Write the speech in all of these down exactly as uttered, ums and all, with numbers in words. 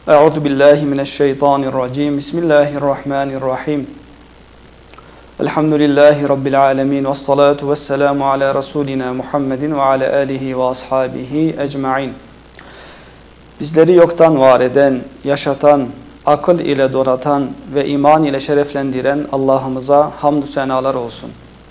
Euzu billahi mineşşeytanirracim. Bismillahirrahmanirrahim. Elhamdülillahi rabbil alamin ve's salatu vesselamu ala rasulina Muhammedin ve ala alihi ve ashabihi ecmaîn. Bizleri yoktan var eden, yaşatan, akıl ile donatan ve iman ile şereflendiren Allah'ımıza hamdü senalar olsun.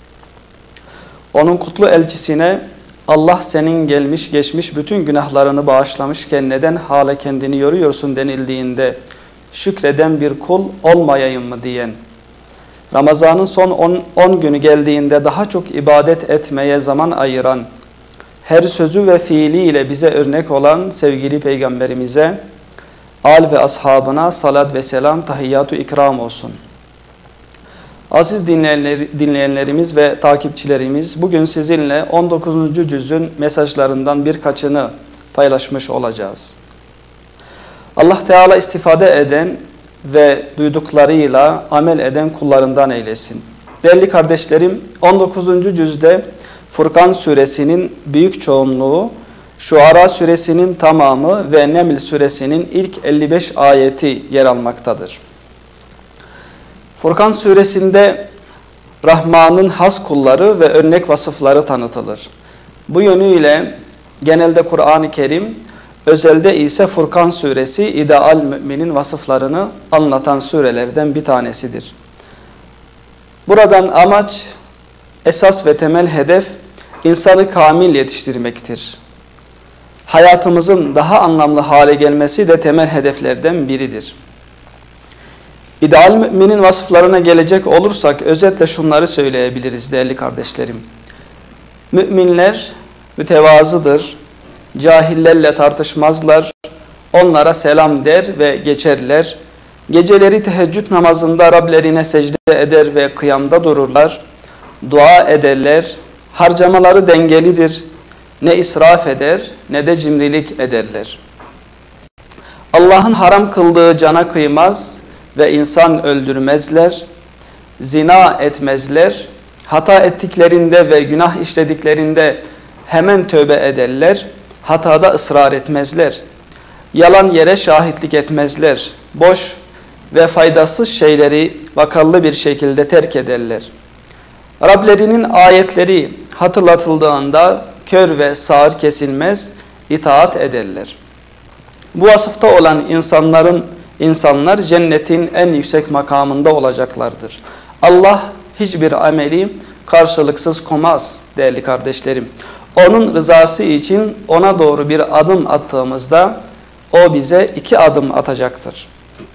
Onun kutlu elçisine Allah senin gelmiş geçmiş bütün günahlarını bağışlamışken neden hala kendini yoruyorsun denildiğinde şükreden bir kul olmayayım mı diyen, Ramazan'ın son on günü geldiğinde daha çok ibadet etmeye zaman ayıran, her sözü ve fiiliyle bize örnek olan sevgili Peygamberimize, al ve ashabına salat ve selam, tahiyyatu ikram olsun. Aziz dinleyenler, dinleyenlerimiz ve takipçilerimiz, bugün sizinle on dokuzuncu cüzün mesajlarından birkaçını paylaşmış olacağız. Allah Teala istifade eden ve duyduklarıyla amel eden kullarından eylesin. Değerli kardeşlerim, on dokuzuncu cüzde Furkan suresinin büyük çoğunluğu, Şuara suresinin tamamı ve Neml suresinin ilk elli beş ayeti yer almaktadır. Furkan suresinde Rahman'ın has kulları ve örnek vasıfları tanıtılır. Bu yönüyle genelde Kur'an-ı Kerim, özelde ise Furkan suresi ideal müminin vasıflarını anlatan surelerden bir tanesidir. Buradan amaç, esas ve temel hedef insanı kamil yetiştirmektir. Hayatımızın daha anlamlı hale gelmesi de temel hedeflerden biridir. İdeal müminin vasıflarına gelecek olursak özetle şunları söyleyebiliriz değerli kardeşlerim. Müminler mütevazıdır, cahillerle tartışmazlar, onlara selam der ve geçerler. Geceleri teheccüd namazında Rablerine secde eder ve kıyamda dururlar, dua ederler, harcamaları dengelidir, ne israf eder ne de cimrilik ederler. Allah'ın haram kıldığı cana kıymaz ve insan öldürmezler, zina etmezler, hata ettiklerinde ve günah işlediklerinde hemen tövbe ederler, hatada ısrar etmezler, yalan yere şahitlik etmezler, boş ve faydasız şeyleri vakallı bir şekilde terk ederler. Rablerinin ayetleri hatırlatıldığında kör ve sağır kesilmez, itaat ederler. Bu vasıfta olan insanların insanlar cennetin en yüksek makamında olacaklardır. Allah hiçbir ameli karşılıksız koymaz değerli kardeşlerim. Onun rızası için ona doğru bir adım attığımızda o bize iki adım atacaktır.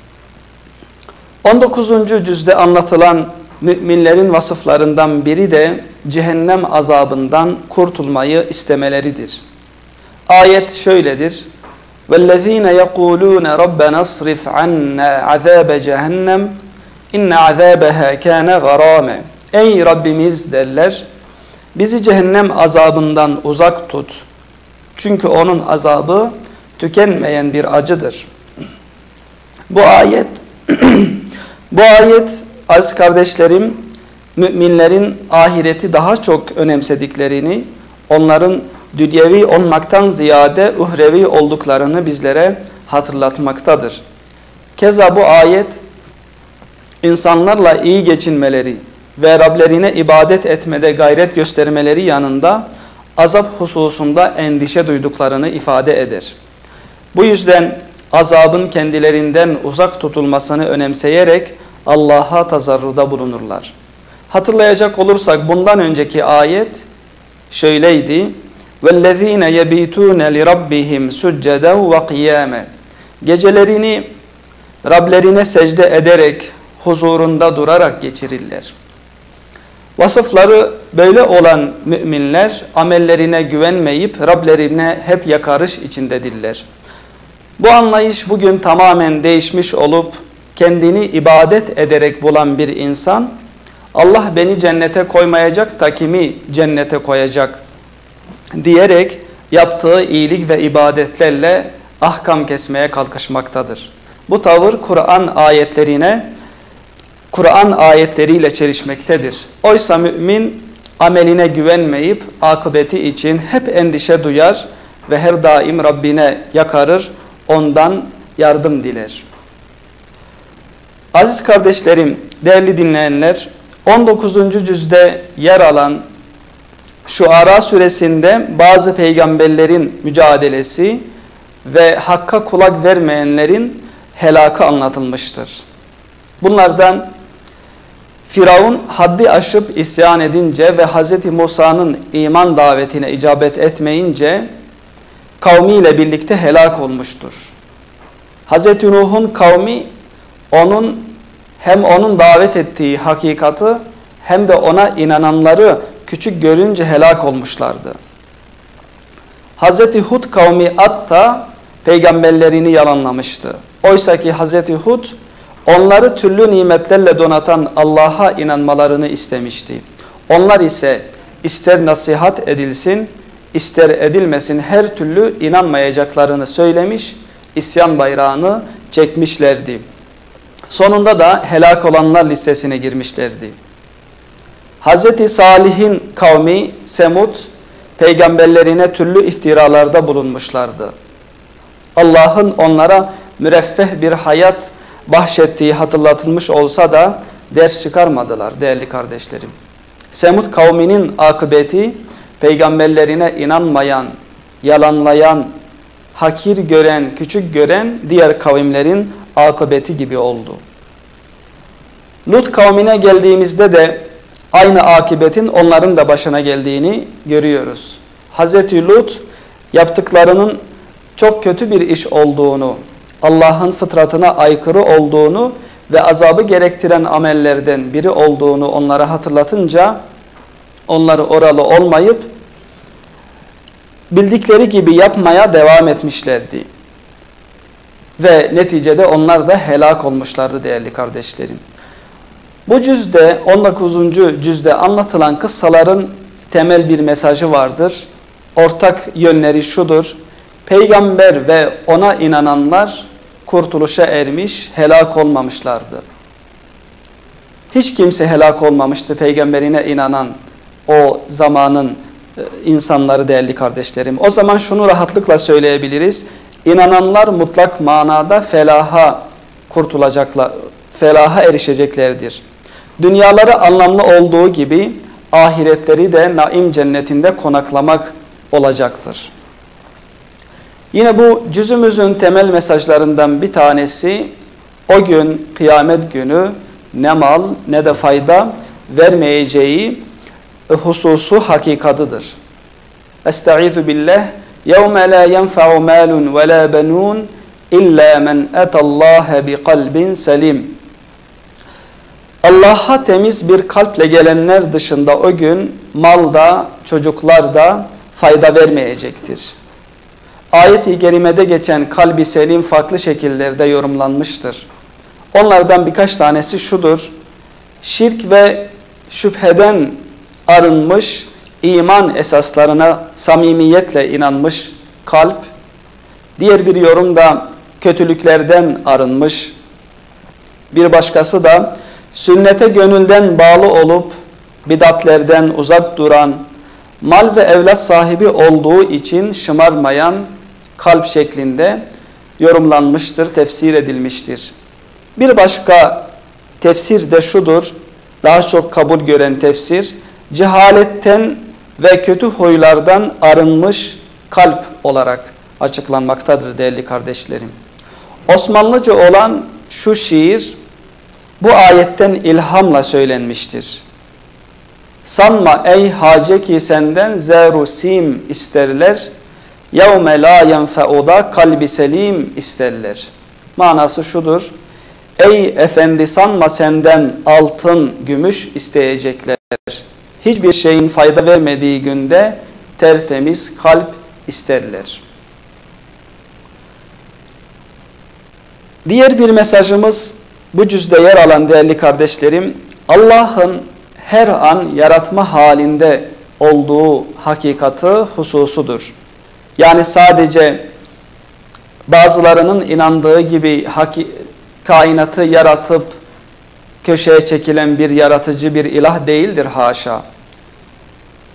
on dokuzuncu cüzde anlatılan müminlerin vasıflarından biri de cehennem azabından kurtulmayı istemeleridir. Ayet şöyledir. وَالَّذ۪ينَ يَقُولُونَ رَبَّنَا اصْرِفْ عَنَّا عَذَابَ cehennem اِنَّ عَذَابَهَا كَانَ غَرَامًا. Ey Rabbimiz derler, bizi cehennem azabından uzak tut. Çünkü onun azabı tükenmeyen bir acıdır. Bu ayet, bu ayet aziz kardeşlerim, müminlerin ahireti daha çok önemsediklerini, onların dünyevi olmaktan ziyade uhrevi olduklarını bizlere hatırlatmaktadır. Keza bu ayet insanlarla iyi geçinmeleri ve Rablerine ibadet etmede gayret göstermeleri yanında azap hususunda endişe duyduklarını ifade eder. Bu yüzden azabın kendilerinden uzak tutulmasını önemseyerek Allah'a tazarruda bulunurlar. Hatırlayacak olursak bundan önceki ayet şöyleydi. وَالَّذ۪ينَ يَب۪يتُونَ لِرَبِّهِمْ سُجَّدًا وَقِيَامًا. Gecelerini Rablerine secde ederek, huzurunda durarak geçirirler. Vasıfları böyle olan müminler amellerine güvenmeyip Rablerine hep yakarış içindedirler. Bu anlayış bugün tamamen değişmiş olup kendini ibadet ederek bulan bir insan, Allah beni cennete koymayacak da kimi cennete koyacak diyerek yaptığı iyilik ve ibadetlerle ahkam kesmeye kalkışmaktadır. Bu tavır Kur'an ayetlerine, Kur'an ayetleriyle çelişmektedir. Oysa mümin ameline güvenmeyip akıbeti için hep endişe duyar ve her daim Rabbine yakarır, ondan yardım diler. Aziz kardeşlerim, değerli dinleyenler, on dokuzuncu cüzde yer alan Şuara suresinde bazı peygamberlerin mücadelesi ve hakka kulak vermeyenlerin helakı anlatılmıştır. Bunlardan Firavun haddi aşıp isyan edince ve Hz. Musa'nın iman davetine icabet etmeyince kavmiyle birlikte helak olmuştur. Hz. Nuh'un kavmi onun hem onun davet ettiği hakikati hem de ona inananları küçük görünce helak olmuşlardı. Hz. Hud kavmi Ad da peygamberlerini yalanlamıştı. Oysa ki Hz. Hud onları türlü nimetlerle donatan Allah'a inanmalarını istemişti. Onlar ise ister nasihat edilsin, ister edilmesin her türlü inanmayacaklarını söylemiş, isyan bayrağını çekmişlerdi. Sonunda da helak olanlar listesine girmişlerdi. Hz. Salih'in kavmi Semud peygamberlerine türlü iftiralarda bulunmuşlardı. Allah'ın onlara müreffeh bir hayat bahşettiği hatırlatılmış olsa da ders çıkarmadılar değerli kardeşlerim. Semud kavminin akıbeti peygamberlerine inanmayan, yalanlayan, hakir gören, küçük gören diğer kavimlerin akıbeti gibi oldu. Lut kavmine geldiğimizde de aynı akıbetin onların da başına geldiğini görüyoruz. Hz. Lut yaptıklarının çok kötü bir iş olduğunu, Allah'ın fıtratına aykırı olduğunu ve azabı gerektiren amellerden biri olduğunu onlara hatırlatınca onları oralı olmayıp bildikleri gibi yapmaya devam etmişlerdi. Ve neticede onlar da helak olmuşlardı değerli kardeşlerim. Bu cüzde on dokuzuncu cüzde anlatılan kıssaların temel bir mesajı vardır. Ortak yönleri şudur: peygamber ve ona inananlar kurtuluşa ermiş, helak olmamışlardı. Hiç kimse helak olmamıştı peygamberine inanan o zamanın insanları değerli kardeşlerim. O zaman şunu rahatlıkla söyleyebiliriz: İnananlar mutlak manada felaha kurtulacaklar, felaha erişeceklerdir. Dünyaları anlamlı olduğu gibi ahiretleri de naim cennetinde konaklamak olacaktır. Yine bu cüzümüzün temel mesajlarından bir tanesi, o gün kıyamet günü ne mal ne de fayda vermeyeceği hususu hakikatıdır. Estaizu billah. يَوْمَ لَا يَنْفَعُ مَالٌ وَلَا بَنُونَ إِلَّا مَنْ أَتَى اللّٰهَ بِقَلْبٍ سَلِيمٍ. Allah'a temiz bir kalple gelenler dışında o gün mal da çocuklar da fayda vermeyecektir. Ayet-i kerimede geçen kalbi selim farklı şekillerde yorumlanmıştır. Onlardan birkaç tanesi şudur: şirk ve şüpheden arınmış, iman esaslarına samimiyetle inanmış kalp. Diğer bir yorumda kötülüklerden arınmış. Bir başkası da sünnete gönülden bağlı olup bidatlerden uzak duran, mal ve evlat sahibi olduğu için şımarmayan kalp şeklinde yorumlanmıştır, tefsir edilmiştir. Bir başka tefsir de şudur, daha çok kabul gören tefsir: cehaletten ve kötü huylardan arınmış kalp olarak açıklanmaktadır değerli kardeşlerim. Osmanlıca olan şu şiir bu ayetten ilhamla söylenmiştir. Sanma ey hace ki senden zeru sim isterler, yevme la yenfe'uda kalbi selim isterler. Manası şudur: ey efendi sanma senden altın, gümüş isteyecekler. Hiçbir şeyin fayda vermediği günde tertemiz kalp isterler. Diğer bir mesajımız bu cüzde yer alan değerli kardeşlerim, Allah'ın her an yaratma halinde olduğu hakikati hususudur. Yani sadece bazılarının inandığı gibi kainatı yaratıp köşeye çekilen bir yaratıcı bir ilah değildir, haşa.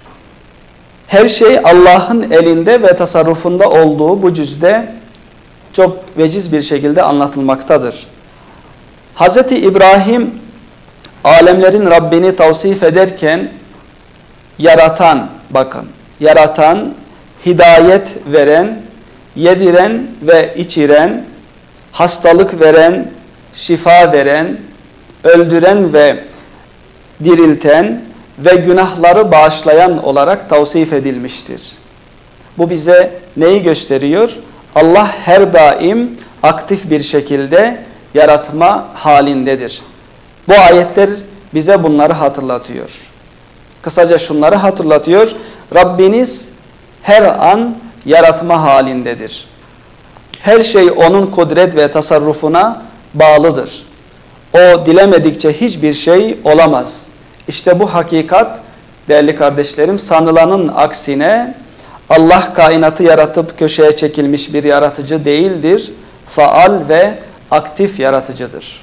Her şey Allah'ın elinde ve tasarrufunda olduğu bu cüzde çok veciz bir şekilde anlatılmaktadır. Hazreti İbrahim alemlerin Rabbini tavsif ederken yaratan, bakın, yaratan, hidayet veren, yediren ve içiren, hastalık veren, şifa veren, öldüren ve dirilten ve günahları bağışlayan olarak tavsif edilmiştir. Bu bize neyi gösteriyor? Allah her daim aktif bir şekilde yaratma halindedir. Bu ayetler bize bunları hatırlatıyor. Kısaca şunları hatırlatıyor. Rabbiniz her an yaratma halindedir. Her şey onun kudret ve tasarrufuna bağlıdır. O dilemedikçe hiçbir şey olamaz. İşte bu hakikat değerli kardeşlerim, sanılanın aksine Allah kainatı yaratıp köşeye çekilmiş bir yaratıcı değildir. Faal ve aktif yaratıcıdır.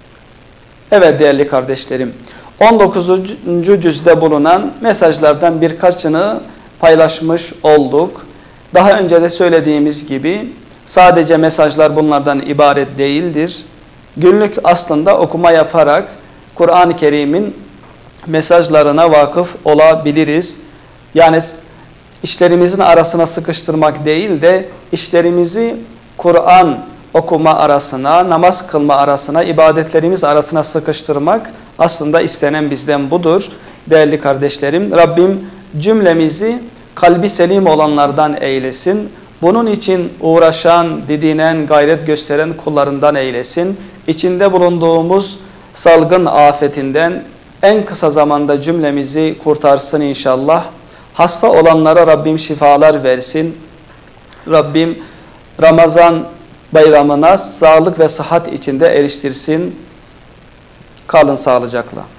Evet değerli kardeşlerim, on dokuzuncu cüzde bulunan mesajlardan birkaçını paylaşmış olduk. Daha önce de söylediğimiz gibi sadece mesajlar bunlardan ibaret değildir. Günlük aslında okuma yaparak Kur'an-ı Kerim'in mesajlarına vakıf olabiliriz. Yani işlerimizin arasına sıkıştırmak değil de işlerimizi Kur'an okuma arasına, namaz kılma arasına, ibadetlerimiz arasına sıkıştırmak aslında istenen bizden budur. Değerli kardeşlerim, Rabbim cümlemizi kalbi selim olanlardan eylesin. Bunun için uğraşan, didinen, gayret gösteren kullarından eylesin. İçinde bulunduğumuz salgın afetinden en kısa zamanda cümlemizi kurtarsın inşallah. Hasta olanlara Rabbim şifalar versin. Rabbim Ramazan bayramına sağlık ve sıhhat içinde eriştirsin. Kalın sağlıcakla.